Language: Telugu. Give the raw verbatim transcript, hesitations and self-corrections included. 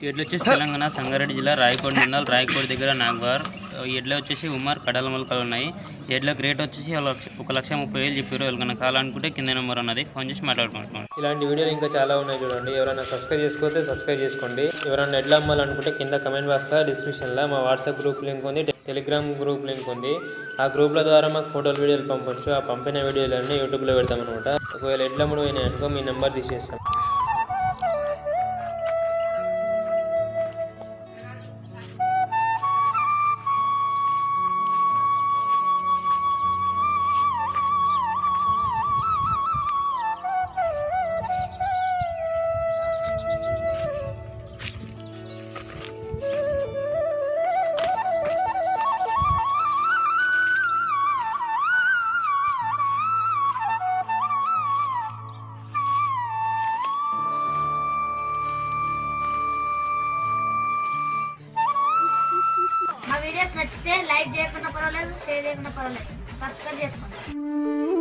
ఎడ్లు వచ్చేసి తెలంగాణ సంగారెడ్డి జిల్లా రాయకోట మండల్ రాయకోట దగ్గర నాగ్వార్. ఎడ్లు వచ్చేసి ఉమర్ కడల మొలకలు ఉన్నాయి. ఎడ్లకు రేట్ వచ్చేసి ఒక లక్ష ముప్పై వేలు చెప్పారు. ఎవరికైనా కావాలనుకుంటే కింద నెంబర్ ఉన్నది, ఫోన్ చేసి మాట్లాడుకుంటున్నాం. ఇలాంటి వీడియోలు ఇంకా చాలా ఉన్నాయి చూడండి. ఎవరైనా సబ్స్క్రైబ్ చేసుకోతే సబ్స్క్రైబ్ చేసుకోండి. ఎవరైనా ఎడ్లు అమ్మాలనుకుంటే కింద కమెంట్ బాక్స్లో డిస్క్రిప్షన్లో మా వాట్సాప్ గ్రూప్ లింక్ ఉంది, టెలిగ్రామ్ గ్రూప్ లింక్ ఉంది. ఆ గ్రూప్ల ద్వారా మాకు ఫోటోలు వీడియోలు పంపొచ్చు. ఆ పంపిన వీడియోలన్నీ యూట్యూబ్లో పెడతాం అనమాట. ఒకవేళ ఎడ్ల అమ్ముడు అయినాయి అనుకో మీ నెంబర్ తీసేస్తాం. మా వీడియోస్ నచ్చితే లైక్ చేయకుండా పర్వాలేదు, షేర్ చేయకుండా పర్వాలేదు, సబ్స్క్రైబ్ చేసుకోండి.